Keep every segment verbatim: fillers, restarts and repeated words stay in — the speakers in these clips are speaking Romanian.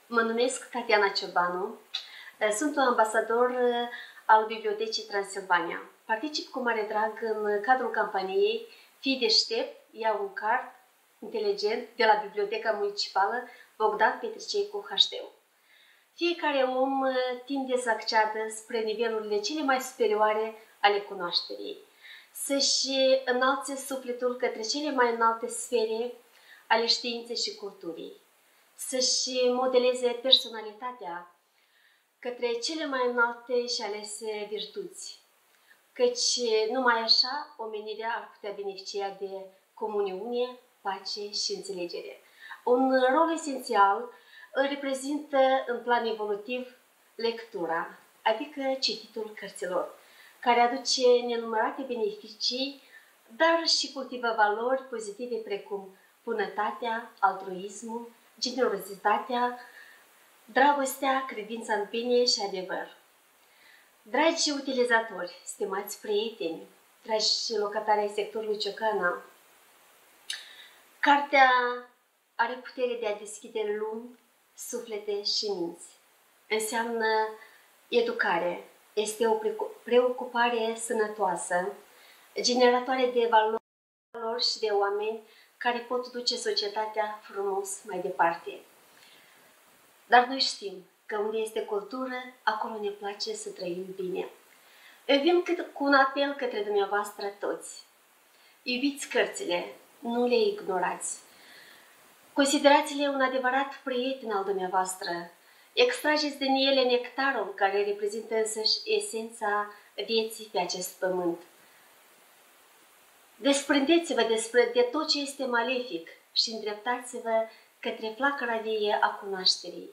Mă numesc Tatiana Ciobanu, sunt un ambasador al Bibliotecii Transilvania. Particip cu mare drag în cadrul campaniei Fii deștept, ia un card inteligent de la Biblioteca Municipală Bogdan Petricecu H D U. Fiecare om tinde să acceadă spre nivelurile cele mai superioare ale cunoașterii, să-și înalțe sufletul către cele mai înalte sfere ale științei și culturii, să-și modeleze personalitatea către cele mai înalte și alese virtuți, căci numai așa omenirea ar putea beneficia de comuniune, pace și înțelegere. Un rol esențial îl reprezintă în plan evolutiv lectura, adică cititul cărților, care aduce nenumărate beneficii, dar și cultivă valori pozitive precum bunătatea, altruismul, generozitatea, dragostea, credința în bine și adevăr. Dragi utilizatori, stimați prieteni, dragi locatari ai sectorului Ciocana, cartea are putere de a deschide lumi, suflete și minți. Înseamnă educare, este o preocupare sănătoasă, generatoare de valori și de oameni care pot duce societatea frumos mai departe. Dar noi știm că unde este cultură, acolo ne place să trăim bine. Vin cu un apel către dumneavoastră toți. Iubiți cărțile, nu le ignorați. Considerați-le un adevărat prieten al dumneavoastră. Extrageți din ele nectarul care reprezintă însăși esența vieții pe acest pământ. Desprindeți-vă despre de tot ce este malefic și îndreptați-vă către flacăra vie a cunoașterii.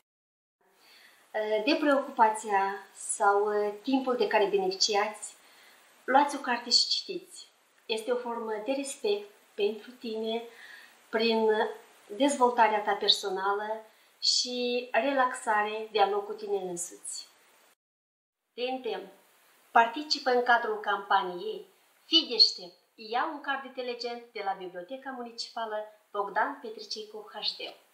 De preocupația sau timpul de care beneficiați, luați o carte și citiți. Este o formă de respect pentru tine prin dezvoltarea ta personală și relaxare dialog cu tine însuți. Te îndemn, participă în cadrul campaniei Fii deștept, ia un card inteligent de la Biblioteca Municipală Bogdan Petricecu H D U.